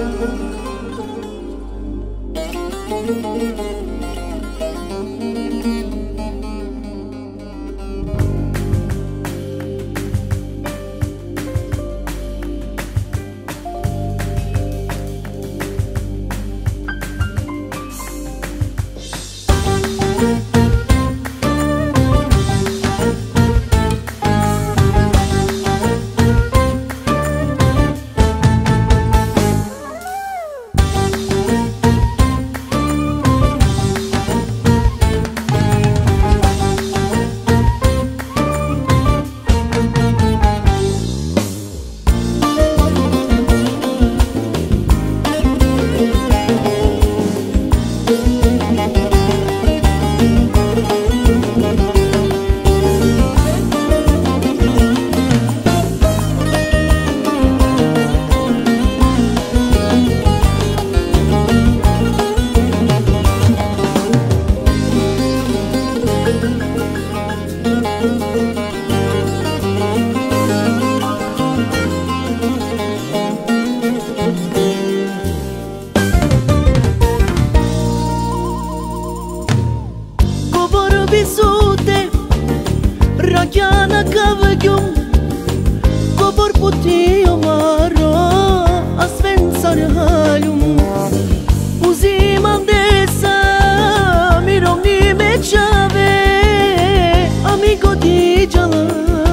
Bisute, rachiana cavăghium, cobor putiu maro, asvensare halium, uzima desa, miromni mechave, amigo di jala,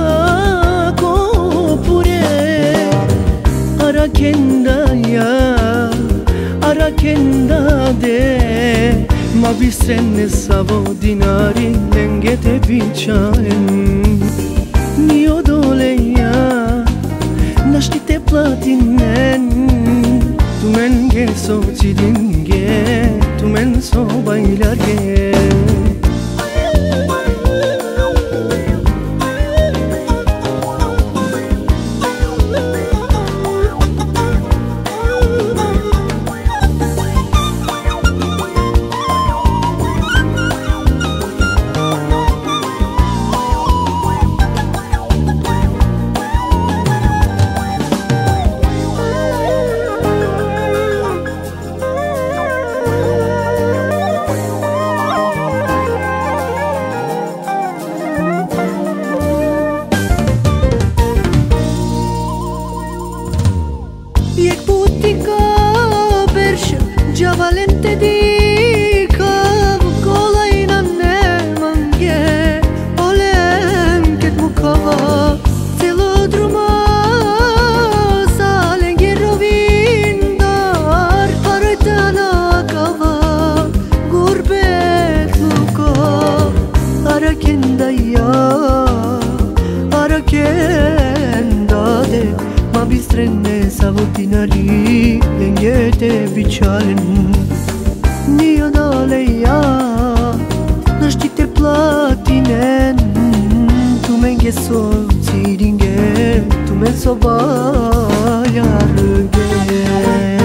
kopure, arakenda ya, arakenda de. Ma bisenne savo dinari lengete vichaen mio doleya nashtite platinen tumen ge so chidinge tumen so bailarge Valente dica cola in anne mange olem ket mukava celodruma salenge rovindar aratana kava gurbet luka arakenda ya arakenda de ma bistrenne savotinari lengete vichalen mio doleya nashtite platinen tu menge so tiringe tu men so bayarge